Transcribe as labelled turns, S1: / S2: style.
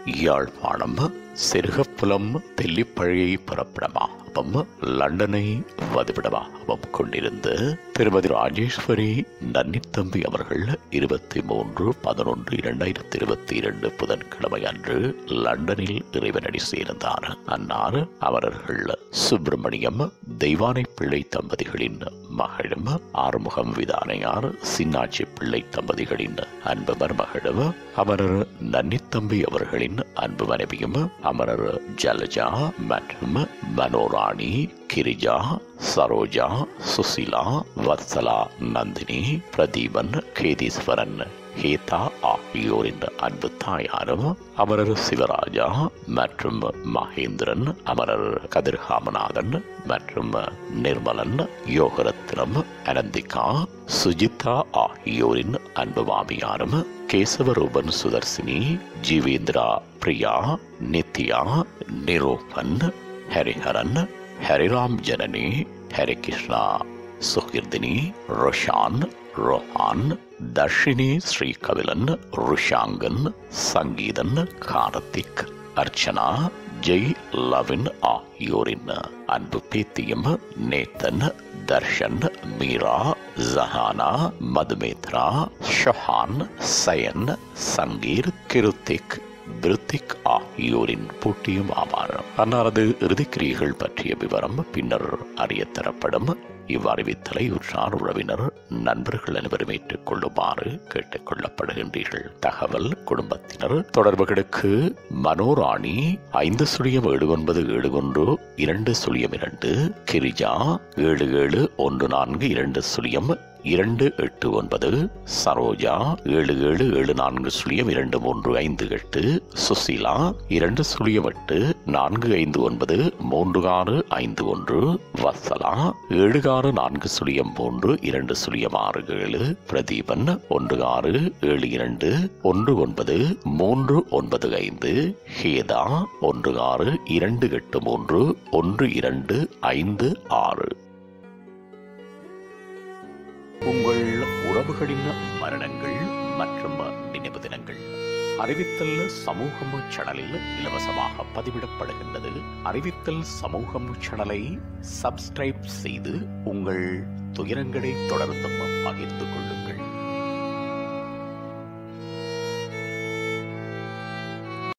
S1: யாழ்ப்பாணம் சிறுகப்புலம் தெல்லிப்பழையை புறப்படமாகவும் லண்டனை வதிவிடமாகவும் கொண்டிருந்த திருமதி ராஜேஸ்வரி நன்னித்தம்பி அவர்கள் 23/11/2022 புதன்கிழமை அன்று லண்டனில் இறைவனடி சேர்ந்தார். அன்னார் அவர்கள் சுப்பிரமணியம் தெய்வானை பிள்ளை தம்பதிகளின் மகளும், ஆறுமுகம் விதானையார் சின்னாட்சி பிள்ளை தம்பதிகளின் அன்பு மருமகளும், அமரர் நன்னித்தம்பி அவர்களின் அன்பு மனைவியும், அமரர் ஜலஜா மற்றும் மனோராணி, கிரிஜா, சரோஜா, சுசிலா, வத்சலா, நந்தினி, பிரதீபன், கேதீஸ்வரன், ஹேதா ஆகியோரின் அன்பு தாயாரும், அமரர் சிவராஜா மற்றும் மகேந்திரன், அமரர் கதிர்காமநாதன் மற்றும் நிர்மலன், யோகரத்னம், அனந்திகா, சுஜிதா ஆகியோரின் அன்பு மாமியாரும், கேசவரூபன், சுதர்சினி, ஜீவேந்திரா, பிரியா, நித்யா, நிரூபன், ஹரிஹரன், ஹரிராம் ஜனனி, ஹரிகிருஷ்ணா, சுகிர்தினி, ரோஷான், ரோஹான், தர்ஷினி, ஸ்ரீகவிலன், ருஷாங்கன், சங்கீதன், கார்த்திக், அர்ச்சனா, ஜெய் லவின் ஆகியோரின் அன்பு பேத்தியும், நேத்தன், தர்ஷன், மீரா, ஜஹானா, மதுமேத்ரா, ஷஹான், சயன், சங்கீர், கிருத்திக், பிருத்திக் ஆகியோரின் போட்டியும் ஆவார். அன்னாரது இறுதிக்கிரியைகள் பற்றிய விவரம் பின்னர் அறிய தரப்படும். இவ்வறிவித்தலை உற்றார் உறவினர் நண்பர்கள் அனைவரும் ஏற்றுக் கொள்ளுமாறு கேட்டுக் கொள்ளப்படுகின்றீர்கள். தகவல் குடும்பத்தினர் தொடர்புகளுக்கு மனோராணி 507971202, கிரிஜா 77142028, சரோஜா 7774023558, சுசிலா 20845933651, வத்சலா 7640320667, பிரதீபன் 1672193995, ஹேதா 1628312556. உங்கள் உறவுகளின் மரணங்கள் மற்றும் நினைவு தினங்கள் அறிவித்தல் சமூகம் சேனலில் இலவசமாக பதிவிடப்படுகின்றது. அறிவித்தல் சமூகம் சேனலை சப்ஸ்கிரைப் செய்து உங்கள் துயரங்களை தொடர்ந்தும் பகிர்ந்து கொள்ளுங்கள்.